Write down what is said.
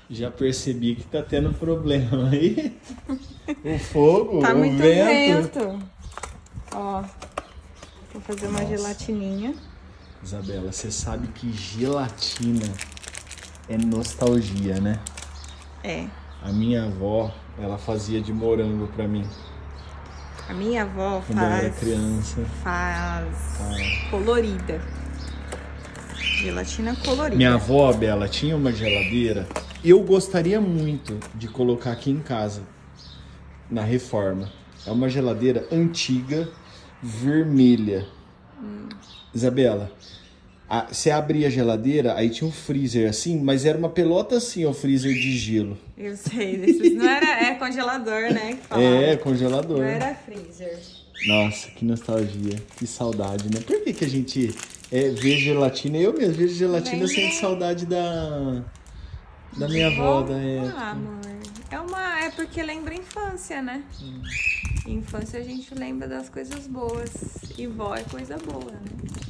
Já percebi que tá tendo problema aí. O fogo, Tá o muito vento. vento. Ó, vou fazer uma gelatininha. Isabela, você sabe que gelatina é nostalgia, né? É. A minha avó, ela fazia de morango pra mim A minha avó quando eu era criança. faz colorida. Gelatina colorida. Minha avó, Bela, tinha uma geladeira. Eu gostaria muito de colocar aqui em casa, na reforma. É uma geladeira antiga, vermelha. Isabela, você abria a geladeira, aí tinha um freezer assim, mas era uma pelota assim, o freezer de gelo. Eu sei, desses não era, é congelador, né? Que falava. É, congelador. Não era freezer. Nossa, que nostalgia, que saudade, né? Por que a gente vê gelatina? Eu mesmo vejo gelatina, eu sinto saudade da minha avó, da época. Ah, amor. É porque lembra a infância, né? Infância a gente lembra das coisas boas. E vó é coisa boa, né?